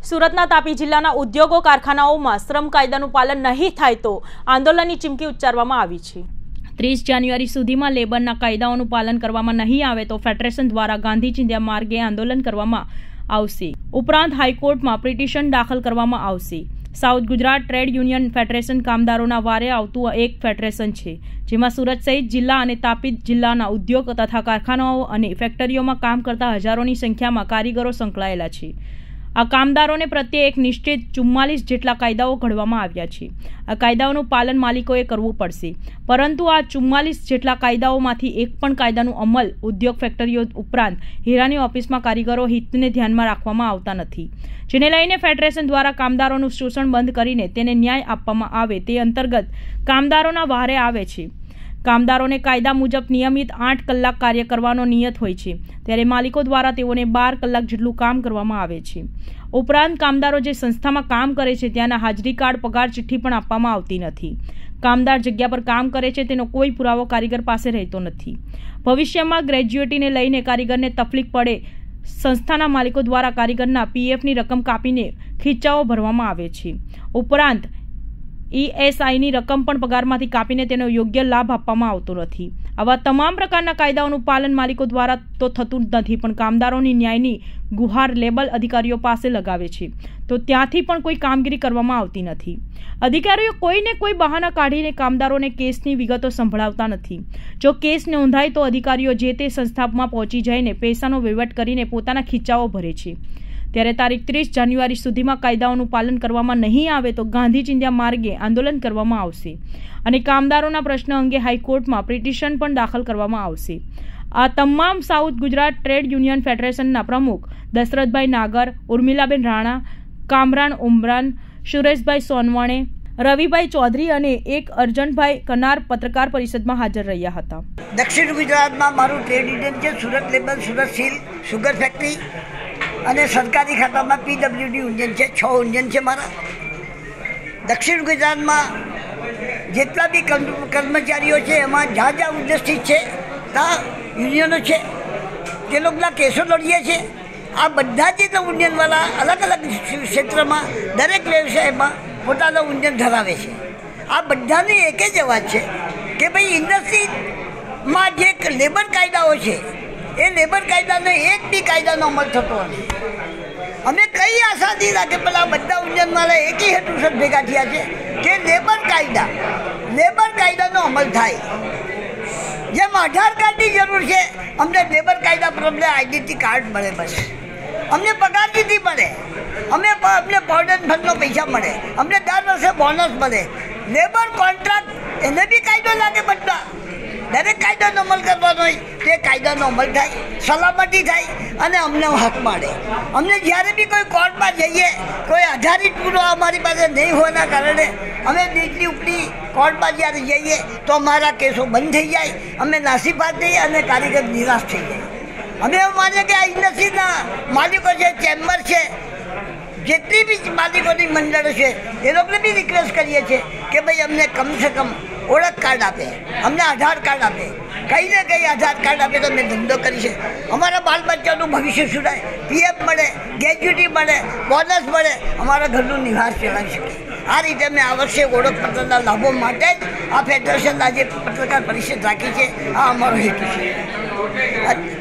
સુરતના તાપી જિલ્લાના ઉદ્યોગો કારખાનાઓમાં શ્રમ કાયદાનું પાલન નહીં થાય તો આંદોલનની ચીમકી ઉચ્ચારવામાં આવી છે। 30 જાન્યુઆરી સુધીમાં લેબરના કાયદાઓનું પાલન કરવામાં નહીં આવે તો ફેડરેશન દ્વારા ગાંધી ચિંધ્યા માર્ગે આંદોલન કરવામાં આવશે। ઉપરાંત હાઈકોર્ટમાં પિટિશન દાખલ કરવામાં આવશે। South Gujarat trade union federation કામદારોના વારે આવતું એક ફેડરેશન છે, જેમાં સુરત સહિત જિલ્લા અને તાપી જિલ્લાના ઉદ્યોગ તથા કારખાનાઓ અને ફેક્ટરીઓમાં કામ કરતા હજારોની સંખ્યામાં કારીગરો સંકળાયેલા છે। આ કામદારોને પ્રત્યે એક નિશ્ચિત 44 જેટલા કાયદાઓ ઘડવામાં આવ્યા છે। આ કાયદાઓનું પાલન માલિકોએ કરવું પડશે, પરંતુ આ 44 જેટલા કાયદાઓમાંથી એક પણ કાયદાનું અમલ ઉદ્યોગ ફેક્ટરીઓ ઉપરાંત હીરાની ઓફિસમાં કારીગરો હિતને ધ્યાનમાં રાખવામાં આવતા નથી, જેને લઈને ફેડરેશન દ્વારા કામદારોનું શોષણ બંધ કરીને તેને ન્યાય આપવામાં આવે તે અંતર્ગત કામદારોના વહારે આવે છે। કામદારોને કાયદા મુજબ નિયમિત 8 કલાક કાર્ય કરવાનો નિયત હોય છે, ત્યારે માલિકો દ્વારા તેઓને 12 કલાક જેટલું કામ કરવામાં આવે છે। ઉપરાંત કામદારો જે સંસ્થામાં કામ કરે છે ત્યાંના હાજરી કાર્ડ, પગાર ચિઠ્ઠી પણ આપવામાં આવતી નથી। કામદાર જગ્યા પર કામ કરે છે તેનો કોઈ પુરાવો કારીગર પાસે રહેતો નથી। ભવિષ્યમાં ગ્રેજ્યુએટીને લઈને કારીગરને તકલીફ પડે, સંસ્થાના માલિકો દ્વારા કારીગરના પીએફની રકમ કાપીને ખીચાઓ ભરવામાં આવે છે। ઉપરાંત ESIની રકમ પણ પગારમાંથી કાપીને તેનો યોગ્ય લાભ આપવામાં આવતો નથી। આવા તમામ પ્રકારના કાયદાઓનું પાલન માલિકો દ્વારા તો થતું નથી, પણ કામદારોની ન્યાયની ગુહાર લેબલ અધિકારીઓ પાસે લગાવે છે તો ત્યાંથી પણ કોઈ કામગીરી કરવામાં આવતી નથી। અધિકારીઓ કોઈને કોઈ બહાના કાઢીને કામદારોને કેસની વિગતો સંભળાવતા નથી। જો કેસ નોંધાય તો અધિકારીઓ જે તે સંસ્થામાં પહોંચી જઈને પૈસાનો વહીવટ કરીને પોતાના ખીચાઓ ભરે છે। ત્યારે તારીખ 30 જાન્યુઆરી સુધીમાં કાયદાઓનું પાલન કરવામાં નહીં આવે તો ગાંધી ચિંધ્યા માર્ગે આંદોલન કરવામાં આવશે અને કામદારોના પ્રશ્ન અંગે હાઈકોર્ટમાં પિટિશન પણ દાખલ કરવામાં આવશે। આ તમામ સાઉથ ગુજરાત ટ્રેડ યુનિયન ફેડરેશનના પ્રમુખ દશરથભાઈ નાગર, ઉર્મિલાબેન રાણા, કામરાન ઉમરાન, સુરેશભાઈ સોનવણે, રવિભાઈ ચૌધરી અને એક અર્જનભાઈ કનાર પત્રકાર પરિષદમાં હાજર રહ્યા હતા। દક્ષિણ ગુજરાતમાં મારું ટ્રેડ યુનિયન છે, Surat label, Surat steel, sugar factory અને સરકારી ખાતામાં PWD યુનિયન છે। 6 યુનિયન છે મારા। દક્ષિણ ગુજરાતમાં જેટલા બી કર્મચારીઓ છે એમાં જ્યાં જ્યાં ઉદ્દેશિત છે ત્યાં યુનિયનો છે, જે લોકોના કેસો લડીએ છે। આ બધા જ યુનિયનવાળા અલગ અલગ ક્ષેત્રમાં દરેક વ્યવસાયમાં પોતાનો યુનિયન ધરાવે છે। આ બધાની એક જ અવાજ છે કે ભાઈ ઇન્ડસ્ટ્રીમાં જે લેબર કાયદાઓ છે એ લેબર કાયદાનો એક બી કાયદાનો અમલ થતો નથી। અમે કઈ આશાથી રાખે પેલા બધા યુનિયનવાળા એકી હેતુસર ભેગા થયા છે કે લેબર કાયદાનો અમલ થાય। જેમ આધાર કાર્ડની જરૂર છે, અમને લેબર કાયદા પ્રમાણે આઈડેન્ટિટી કાર્ડ મળે, બસ અમને પગાર ચિઠ્ઠી મળે, અમને પ્રોવિડન્ટ ફંડનો પૈસા મળે, અમને દર વર્ષે બોનસ મળે। લેબર કોન્ટ્રાક્ટ એને બી કાયદો લાગે, બધા દરેક કાયદાનો અમલ કરવાનો હોય તે કાયદાનો અમલ થાય, સલામતી થાય અને અમને હક મળે। અમને જ્યારે બી કોઈ કોર્ટમાં જઈએ, કોઈ આધારિત પુરાવા અમારી પાસે નહીં હોવાના કારણે અમે નીચલી ઉપરી કોર્ટમાં જ્યારે જઈએ તો અમારા કેસો બંધ થઈ જાય, અમે નાસીપાસ થઈએ અને કારીગર નિરાશ થઈ જાય। અમે એવું માનીએ કે આ ઇન્ડસ્ટ્રીના માલિકો છે, ચેમ્બર છે, જેટલી બી માલિકોની મંડળો છે એ લોકોને બી રિક્વેસ્ટ કરીએ છીએ કે ભાઈ અમને કમસે કમ ઓળખ કાર્ડ આપે, અમને આધાર કાર્ડ આપે, કંઈ ને કંઈ આધાર કાર્ડ આપે તો અમે ધંધો કરી છે। અમારા બાળ બચ્ચાનું ભવિષ્ય સુધારે, PF મળે, ગ્રેજ્યુટી મળે, બોનસ મળે, અમારા ઘરનું નિવાસ ચલાવી શકીએ। આ રીતે અમે આ વર્ષે ઓળખપત્રના લાભો માટે જ આ ફેડરેશન આજે પત્રકાર પરિષદ રાખી છે। આ અમારો હેતુ છે।